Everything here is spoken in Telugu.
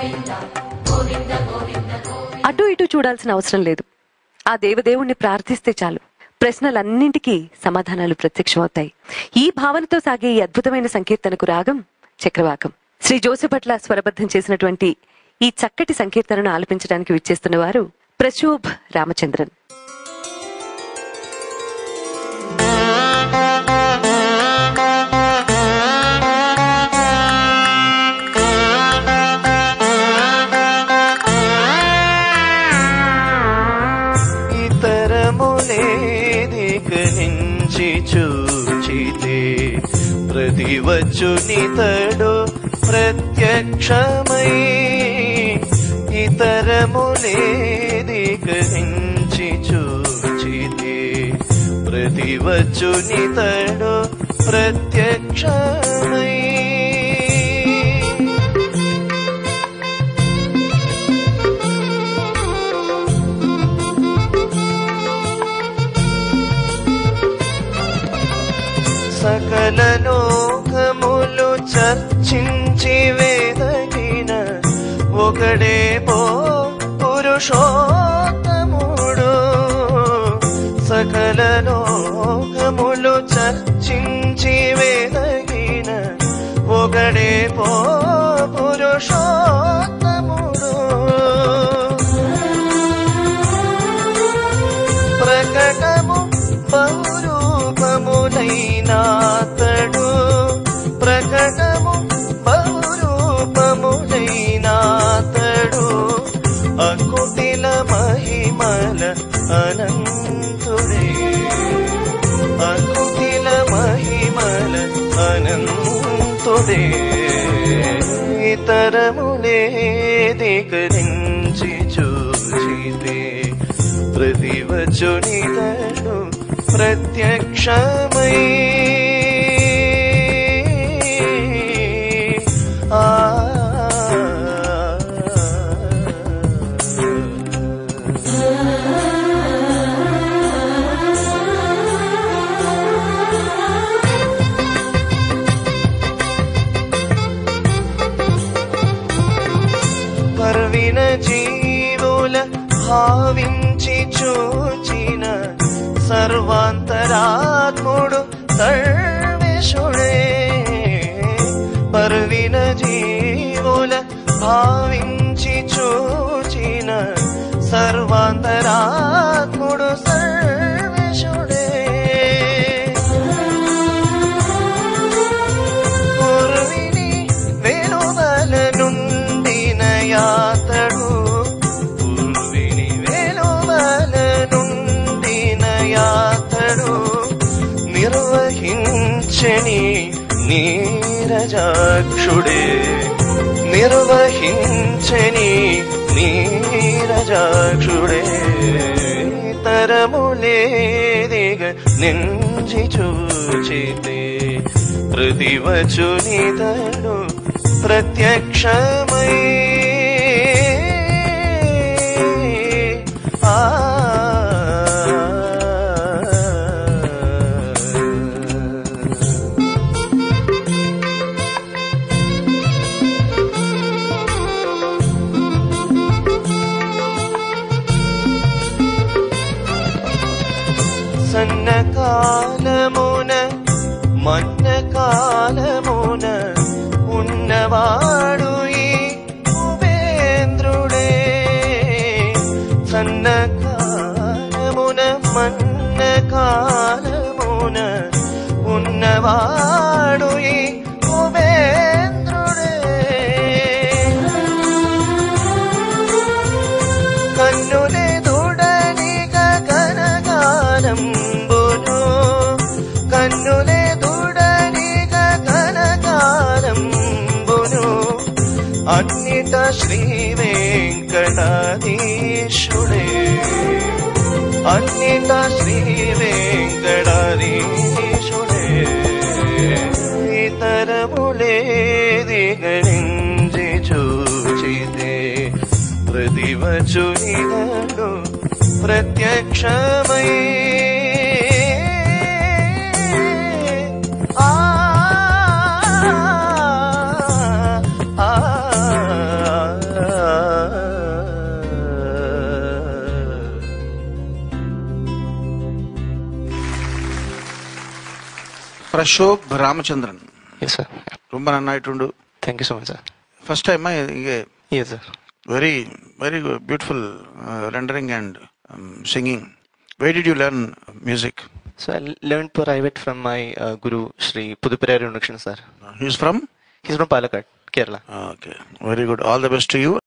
అటు ఇటు చూడాల్సిన అవసరం లేదు. ఆ దేవదేవుణ్ణి ప్రార్థిస్తే చాలు, ప్రశ్నలన్నింటికీ సమాధానాలు ప్రత్యక్షమవుతాయి. ఈ భావనతో సాగే ఈ అద్భుతమైన సంకీర్తనకు రాగం చక్రవాకం. శ్రీ జోసెఫట్ల స్వరబద్ధం చేసినటువంటి ఈ చక్కటి సంకీర్తనను ఆలపించడానికి విచ్చేస్తున్న వారు ప్రశోభ్ రామచంద్రన్. చూచితే ప్రతివచ్చునితడు ప్రత్యక్షమై, ఇతరములేదికరించి చూచితే ప్రతివచ్చునితడు ప్రత్యక్షమై. సకల లోకములు చర్చించి వేదగిన ఒకడే పో పురుషోత్తముడు. సకల లోకములు చర్చించి వేదగిన ఒకడే పో పురుషోత్తముడు. ప్రకటము బహురూపములైనాతడు, ప్రకటము బహురూపములైనాతడు. అకుటిల మహిమల అనంతుడే, అకుటిల మహిమల అనంతుడే. ఇతరములేదికరించి చూచితే ప్రతివచ్చునితడు ప్రత్యక్షమై. పర్విన జీవుల భావించి చూచిన సర్వాంతరాత్ముడు సర్వేశుడే. పర్విన జీవుల భావించి చూచిన సర్వాంతరాత్ముడు సర్వేశుడే. పూర్విని వెలువల నుండిన యాతడు, పూర్విని వెలువల నుండిన యాతడు. నిర్వహించని నీరజాక్షుడే, నిర్వహించని నీరజాక్షుడే. తరములేదిగ నించి చూచితే ప్రతివచ్చునితడు ప్రత్యక్షమై. సన్న కాలమున మన్న కాలమున ఉన్నవాడు ఈ ఉపేంద్రుడే. సన్న కాలమున మన్న కాలమున ఉన్నవాడు ఈ ఉపేంద్రుడే. కన్నులే దుడనిక కనకాలంబును, కన్నులే దుడనిక కనకాలంబును. అన్నిట శ్రీ వెంకటాధీశుడే, అన్నిట శ్రీ వెంకటాధీశుడే. ఇతరములేదిగరించి చూచితే ప్రతివచ్చునితడు ప్రత్యక్షమై. பிரஷோக் ராமச்சந்திரன். Yes, sir. Yeah. ரொம்ப நன்னாயிட்டு. Thank you so much, sir. First டைமா இங்கே Yes, sir. Very very beautiful rendering and singing. Where did you learn music? So I learned private from my guru, Sri Puduperiyar Unnakshana, sir. He is from? He's from Palakkad, Kerala. Okay, very good. All the best to you.